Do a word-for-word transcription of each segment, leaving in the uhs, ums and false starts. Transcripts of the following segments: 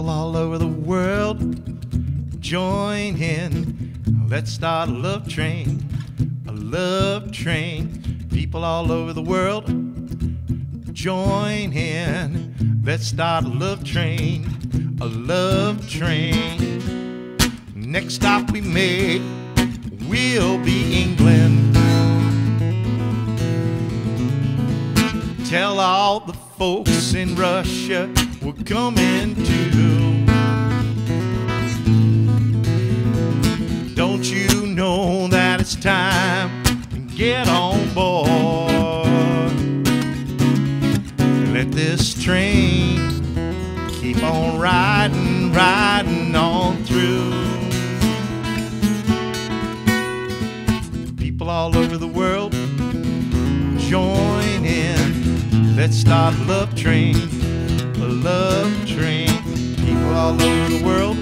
People all over the world, join in. Let's start a love train, a love train. People all over the world, join in. Let's start a love train, a love train. Next stop we make will be England. Tell all the folks in Russia we're coming too. Don't you know that it's time to get on board? Let this train keep on riding, riding on through. People all over the world, join in. Let's start a love train, a love train. People all over the world,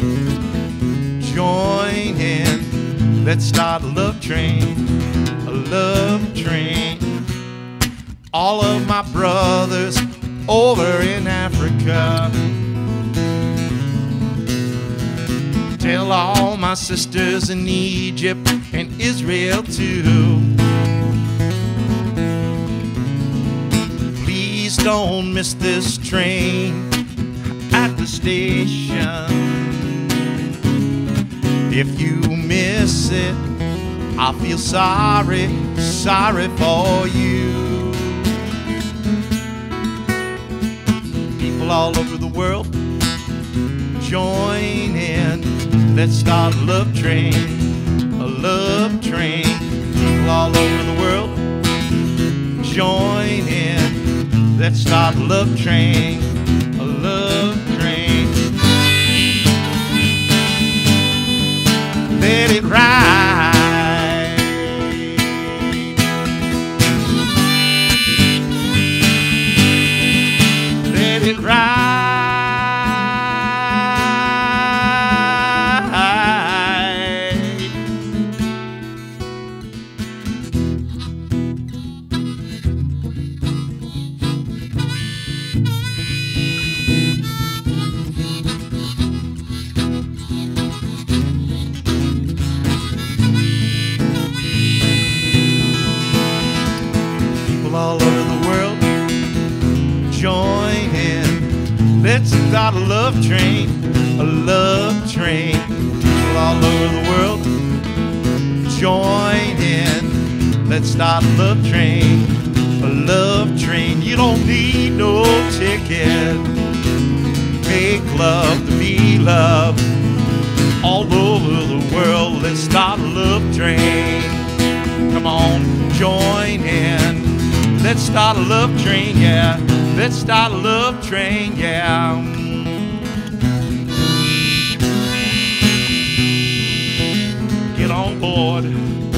join in. Let's start a love train, a love train. All of my brothers over in Africa, tell all my sisters in Egypt and Israel too. Please don't miss this train at the station. If you miss it, I feel sorry, sorry for you. People all over the world, join in. Let's start a love train, a love train. People all over the world, join in. Let's start a love train, a love train. Let it ride. Let it ride. All over the world, join in. Let's start a love train, a love train. People all over the world, join in. Let's start a love train, a love train. You don't need no ticket. Make love to be loved. All over the world, let's start a love train. Come on, join in. Let's start a love train, yeah. Let's start a love train, yeah. Get on board.